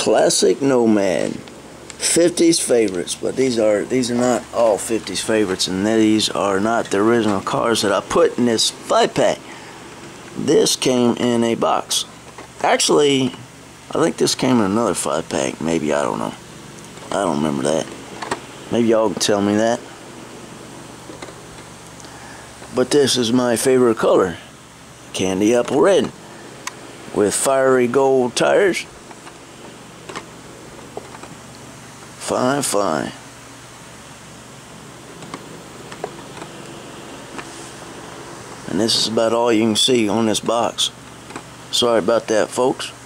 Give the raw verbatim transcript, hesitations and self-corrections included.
classic Nomad. fifties favorites, but these are these are not all fifties favorites, and these are not the original cars that I put in this five pack. This came in a box. Actually, I think this came in another five pack. Maybe, I don't know. I don't remember that. Maybe y'all can tell me that. But this is my favorite color, candy apple red, with fiery gold tires. Fine, fine. And this is about all you can see on this box. Sorry about that, folks.